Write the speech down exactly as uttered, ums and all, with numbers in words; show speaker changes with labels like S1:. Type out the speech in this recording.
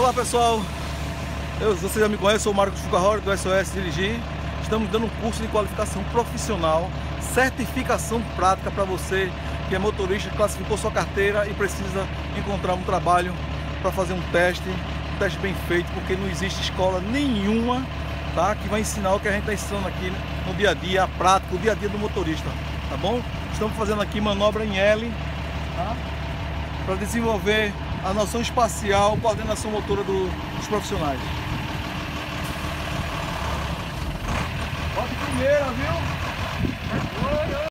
S1: Olá pessoal, eu, você já me conhece, sou o Marcos Fucarrori do S O S Dirigir. Estamos dando um curso de qualificação profissional, certificação prática para você que é motorista, classificou sua carteira e precisa encontrar um trabalho para fazer um teste, um teste bem feito, porque não existe escola nenhuma, tá, que vai ensinar o que a gente está ensinando aqui no dia a dia, a prática, o dia a dia do motorista, tá bom? Estamos fazendo aqui manobra em L, tá, para desenvolver a noção espacial, coordenação motora do, dos profissionais. Bota primeira, viu?